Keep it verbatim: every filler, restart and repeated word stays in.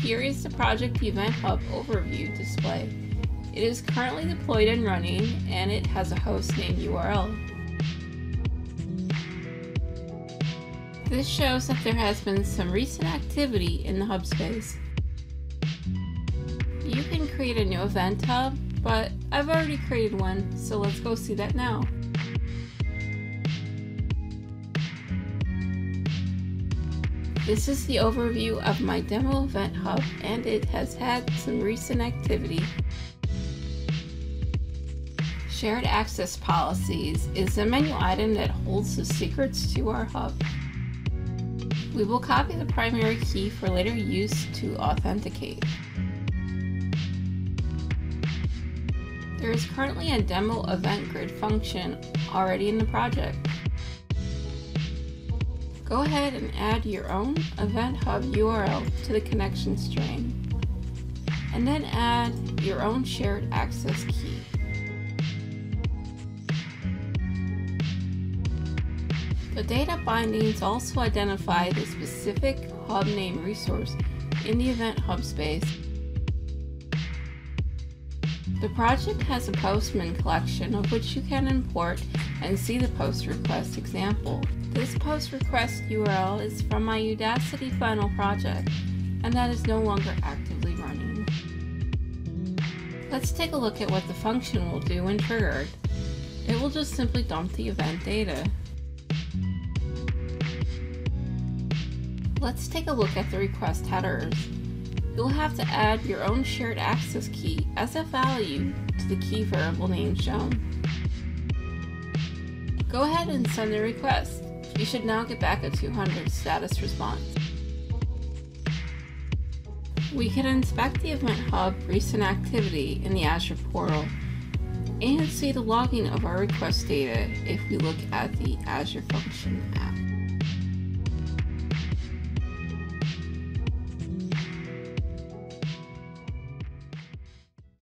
Here is the Project Event Hub overview display. It is currently deployed and running, and it has a hostname U R L. This shows that there has been some recent activity in the hub space. You can create a new event hub, but I've already created one, so let's go see that now. This is the overview of my demo event hub, and it has had some recent activity. Shared access policies is a menu item that holds the secrets to our hub. We will copy the primary key for later use to authenticate. There is currently a demo event grid function already in the project. Go ahead and add your own event hub U R L to the connection string, and then add your own shared access key. The data bindings also identify the specific hub name resource in the event hub space. The project has a Postman collection of which you can import and see the post request example. This post request U R L is from my Udacity final project, and that is no longer actively running. Let's take a look at what the function will do when triggered. It will just simply dump the event data. Let's take a look at the request headers. You'll have to add your own shared access key as a value to the key variable name shown. Go ahead and send the request. You should now get back a two hundred status response. We can inspect the Event Hub recent activity in the Azure portal and see the logging of our request data if we look at the Azure Function app.